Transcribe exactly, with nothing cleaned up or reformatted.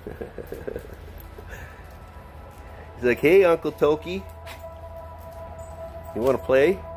He's like, hey, Uncle Toki, you want to play?